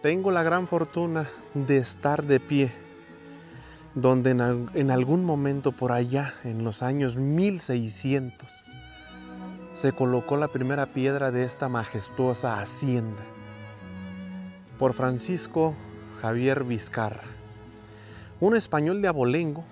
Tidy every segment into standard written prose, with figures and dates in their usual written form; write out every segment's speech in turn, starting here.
Tengo la gran fortuna de estar de pie, donde en algún momento por allá, en los años 1600, se colocó la primera piedra de esta majestuosa hacienda, por Francisco Javier Vizcarra, un español de abolengo,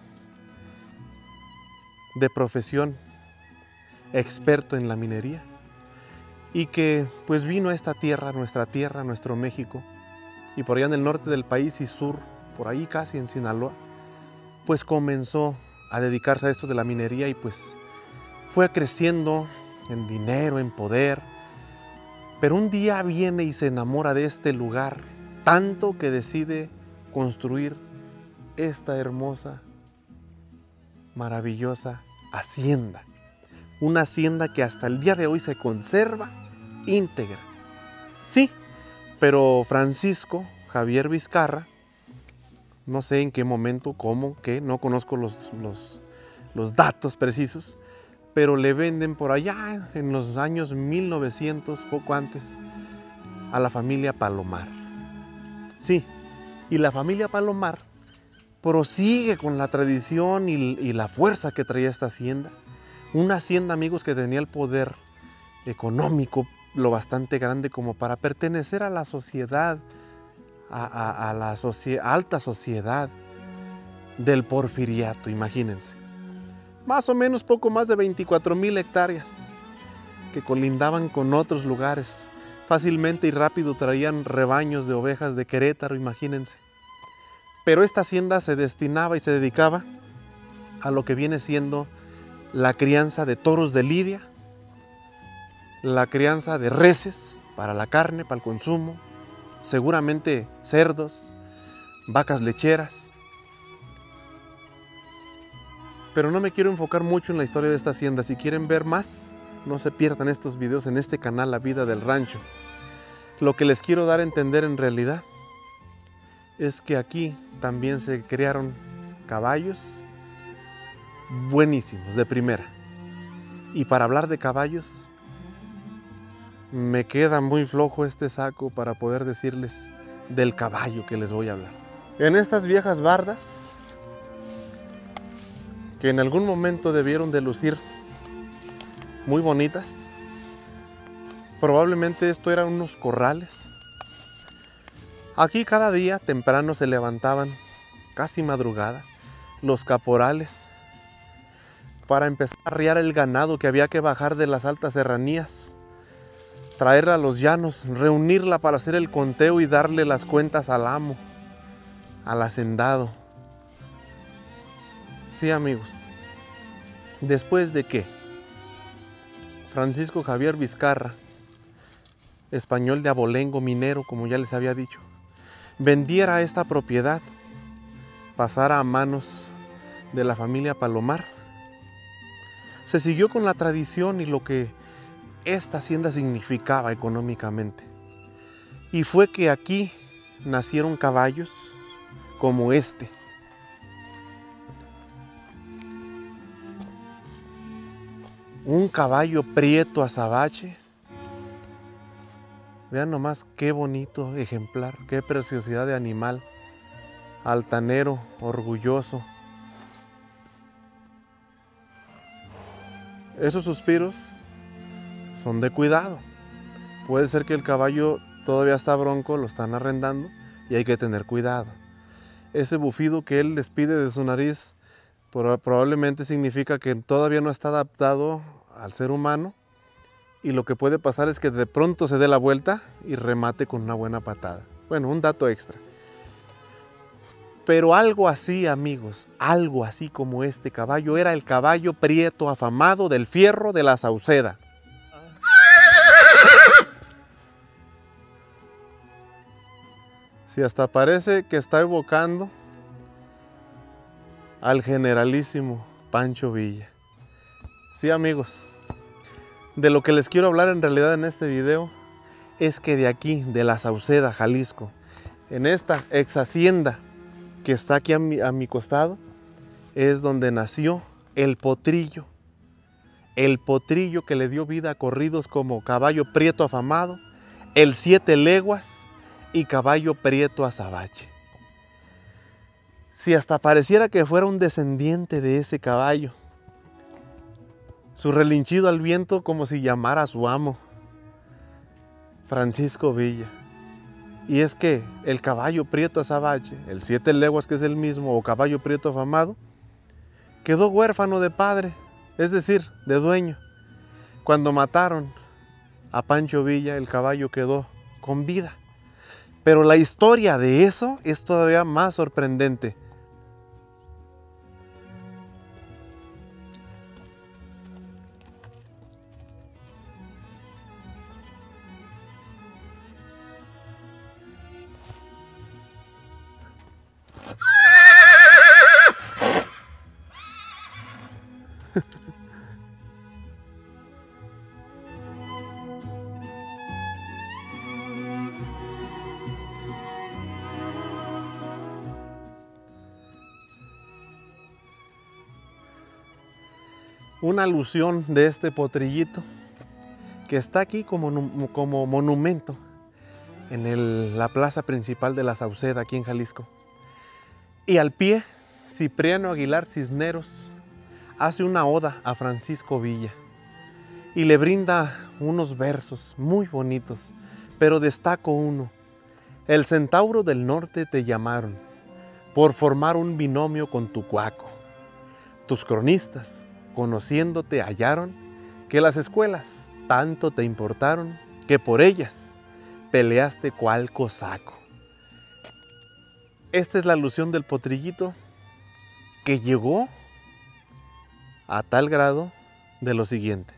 de profesión, experto en la minería, y que pues vino a esta tierra, nuestro México, y por allá en el norte del país y sur, por ahí casi en Sinaloa, pues comenzó a dedicarse a esto de la minería y pues fue creciendo en dinero, en poder. Pero un día viene y se enamora de este lugar, tanto que decide construir esta hermosa, maravillosa hacienda. Una hacienda que hasta el día de hoy se conserva íntegra. Sí, pero Francisco Javier Vizcarra, no sé en qué momento, cómo, qué, no conozco los datos precisos, pero le venden por allá en los años 1900, poco antes, a la familia Palomar. Sí, y la familia Palomar prosigue con la tradición y la fuerza que traía esta hacienda. Una hacienda, amigos, que tenía el poder económico lo bastante grande como para pertenecer a la sociedad, a la alta sociedad del Porfiriato, imagínense. Más o menos poco más de 24,000 hectáreas que colindaban con otros lugares. Fácilmente y rápido traían rebaños de ovejas de Querétaro, imagínense. Pero esta hacienda se destinaba y se dedicaba a lo que viene siendo la crianza de toros de lidia, la crianza de reses para la carne, para el consumo, seguramente cerdos, vacas lecheras. Pero no me quiero enfocar mucho en la historia de esta hacienda. Si quieren ver más, no se pierdan estos videos en este canal La Vida del Rancho. Lo que les quiero dar a entender en realidad es que aquí también se criaron caballos buenísimos, de primera. Y para hablar de caballos, me queda muy flojo este saco para poder decirles del caballo que les voy a hablar. En estas viejas bardas, que en algún momento debieron de lucir muy bonitas, probablemente esto eran unos corrales. Aquí cada día temprano se levantaban, casi madrugada, los caporales para empezar a arriar el ganado que había que bajar de las altas serranías, traerla a los llanos, reunirla para hacer el conteo y darle las cuentas al amo, al hacendado. Sí, amigos, después de que Francisco Javier Vizcarra, español de abolengo, minero, como ya les había dicho, vendiera esta propiedad, pasara a manos de la familia Palomar, se siguió con la tradición y lo que esta hacienda significaba económicamente. Y fue que aquí nacieron caballos como este. Un caballo prieto azabache. Vean nomás qué bonito ejemplar, qué preciosidad de animal. Altanero, orgulloso. Esos suspiros son de cuidado. Puede ser que el caballo todavía está bronco, lo están arrendando y hay que tener cuidado. Ese bufido que él despide de su nariz probablemente significa que todavía no está adaptado al ser humano y lo que puede pasar es que de pronto se dé la vuelta y remate con una buena patada. Bueno, un dato extra. Pero algo así, amigos, algo así como este caballo, era el caballo prieto afamado del Fierro de la Sauceda. Si hasta parece que está evocando al generalísimo Pancho Villa. Sí, amigos, de lo que les quiero hablar en realidad en este video es que de aquí, de la Sauceda, Jalisco, en esta ex hacienda que está aquí a mi costado, es donde nació el potrillo que le dio vida a corridos como Caballo Prieto Afamado, el 7 Leguas, y caballo prieto azabache. Si hasta pareciera que fuera un descendiente de ese caballo, su relinchido al viento como si llamara a su amo, Francisco Villa. Y es que el caballo prieto azabache, el 7 leguas que es el mismo, o caballo prieto afamado, quedó huérfano de padre, es decir, de dueño. Cuando mataron a Pancho Villa, el caballo quedó con vida. Pero la historia de eso es todavía más sorprendente. Una alusión de este potrillito que está aquí como monumento en la plaza principal de la Sauceda, aquí en Jalisco. Y al pie, Cipriano Aguilar Cisneros hace una oda a Francisco Villa y le brinda unos versos muy bonitos, pero destaco uno. El centauro del norte te llamaron por formar un binomio con tu cuaco. Tus cronistas, conociéndote, hallaron que las escuelas tanto te importaron que por ellas peleaste cual cosaco. Esta es la alusión del potrillito que llegó a tal grado de lo siguiente.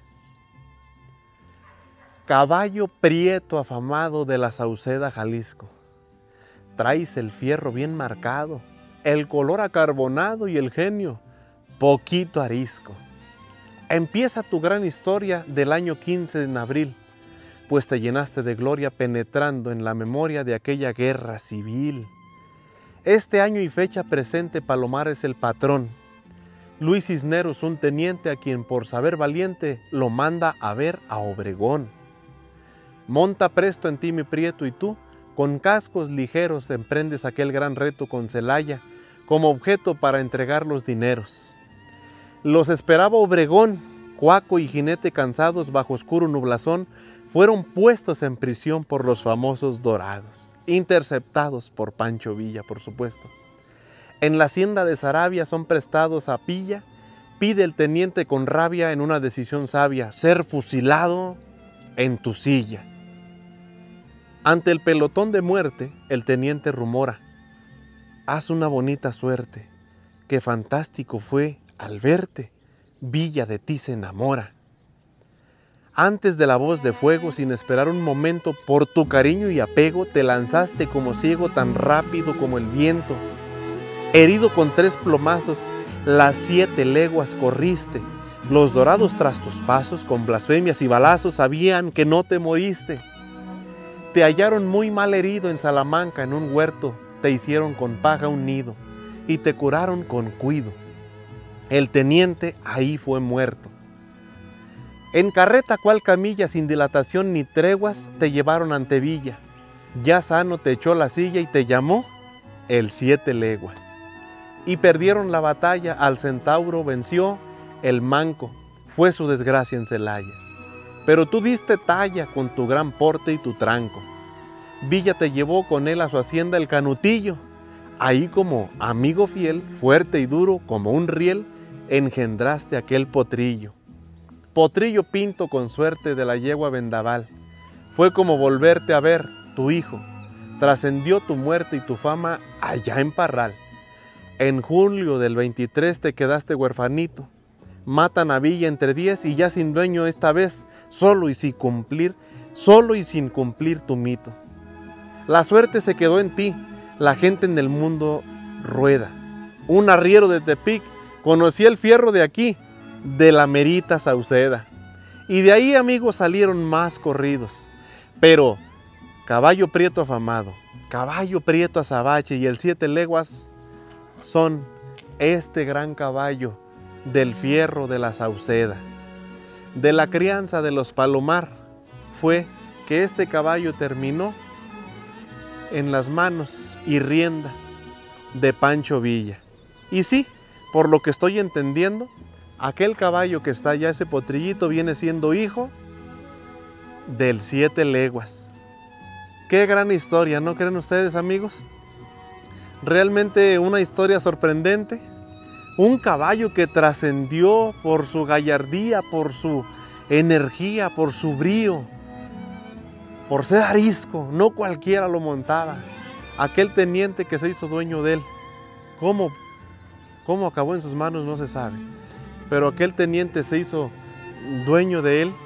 Caballo prieto afamado de la Sauceda, Jalisco, traes el fierro bien marcado, el color acarbonado y el genio poquito arisco. Empieza tu gran historia del año 15 en abril, pues te llenaste de gloria penetrando en la memoria de aquella guerra civil. Este año y fecha presente Palomar es el patrón. Luis Cisneros, un teniente a quien por saber valiente lo manda a ver a Obregón. Monta presto en ti mi prieto y tú, con cascos ligeros emprendes aquel gran reto con Celaya como objeto para entregar los dineros. Los esperaba Obregón, cuaco y jinete cansados bajo oscuro nublazón, fueron puestos en prisión por los famosos dorados, interceptados por Pancho Villa, por supuesto. En la hacienda de Saravia son prestados a pilla, pide el teniente con rabia en una decisión sabia, ser fusilado en tu silla. Ante el pelotón de muerte, el teniente rumora, haz una bonita suerte, que fantástico fue al verte, Villa de ti se enamora. Antes de la voz de fuego, sin esperar un momento, por tu cariño y apego, te lanzaste como ciego tan rápido como el viento. Herido con 3 plomazos, las 7 leguas corriste. Los dorados tras tus pasos, con blasfemias y balazos, sabían que no te moriste. Te hallaron muy mal herido en Salamanca, en un huerto, te hicieron con paja un nido, y te curaron con cuido. El teniente ahí fue muerto. En carreta cual camilla, sin dilatación ni treguas, te llevaron ante Villa. Ya sano te echó la silla y te llamó el 7 leguas. Y perdieron la batalla, al centauro venció el manco, fue su desgracia en Celaya. Pero tú diste talla con tu gran porte y tu tranco. Villa te llevó con él a su hacienda el Canutillo. Ahí como amigo fiel, fuerte y duro como un riel, engendraste aquel potrillo. Potrillo pinto con suerte de la yegua vendaval. Fue como volverte a ver, tu hijo. Trascendió tu muerte y tu fama allá en Parral. En julio del 23 te quedaste huerfanito. Matan a Villa entre 10 y ya sin dueño esta vez, solo y sin cumplir tu mito. La suerte se quedó en ti, la gente en el mundo rueda. Un arriero de Tepic conocía el fierro de aquí, de la merita Sauceda. Y de ahí, amigos, salieron más corridos. Pero caballo prieto afamado, caballo prieto azabache y el 7 leguas son este gran caballo del fierro de la Sauceda. De la crianza de los Palomar fue que este caballo terminó en las manos y riendas de Pancho Villa. Y sí, por lo que estoy entendiendo, aquel caballo que está allá, ese potrillito, viene siendo hijo del 7 leguas. Qué gran historia, ¿no creen ustedes, amigos? Realmente una historia sorprendente. Un caballo que trascendió por su gallardía, por su energía, por su brío, por ser arisco. No cualquiera lo montaba. Aquel teniente que se hizo dueño de él. ¿Cómo acabó en sus manos? No se sabe. Pero aquel teniente se hizo dueño de él.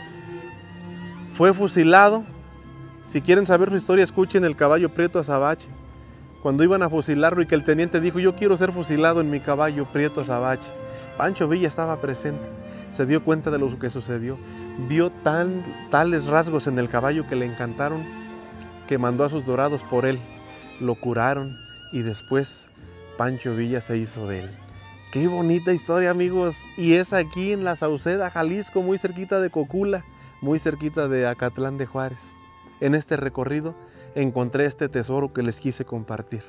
Fue fusilado. Si quieren saber su historia, escuchen El caballo prieto azabache. Cuando iban a fusilarlo y que el teniente dijo: yo quiero ser fusilado en mi caballo prieto azabache. Pancho Villa estaba presente. Se dio cuenta de lo que sucedió. Vio tales rasgos en el caballo que le encantaron, que mandó a sus dorados por él. Lo curaron y después Pancho Villa se hizo de él. Qué bonita historia, amigos. Y es aquí en La Sauceda, Jalisco, muy cerquita de Cocula, muy cerquita de Acatlán de Juárez. En este recorrido encontré este tesoro que les quise compartir.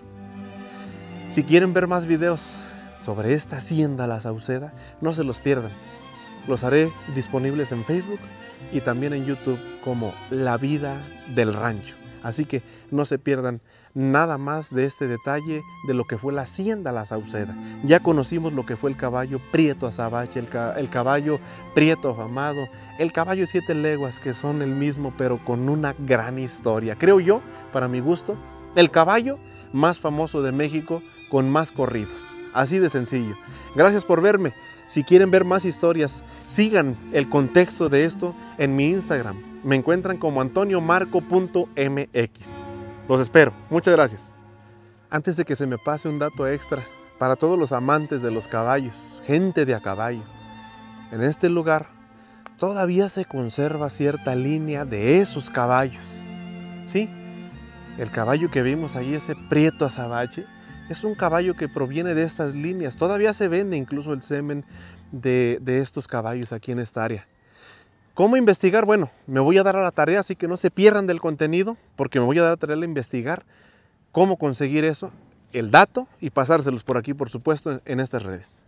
Si quieren ver más videos sobre esta hacienda La Sauceda, no se los pierdan. Los haré disponibles en Facebook y también en YouTube como La Vida del Rancho. Así que no se pierdan nada más de este detalle de lo que fue la hacienda La Sauceda. Ya conocimos lo que fue el caballo prieto azabache, el caballo prieto afamado, el caballo 7 leguas, que son el mismo pero con una gran historia. Creo yo, para mi gusto, el caballo más famoso de México con más corridos. Así de sencillo. Gracias por verme. Si quieren ver más historias, sigan el contexto de esto en mi Instagram. Me encuentran como antoniomarco.mx. Los espero. Muchas gracias. Antes de que se me pase un dato extra, para todos los amantes de los caballos, gente de a caballo, en este lugar todavía se conserva cierta línea de esos caballos. Sí, el caballo que vimos ahí, ese prieto azabache, es un caballo que proviene de estas líneas. Todavía se vende incluso el semen de estos caballos aquí en esta área. ¿Cómo investigar? Bueno, me voy a dar a la tarea, así que no se pierdan del contenido, porque me voy a dar a la tarea de investigar cómo conseguir eso, el dato, y pasárselos por aquí, por supuesto, en estas redes.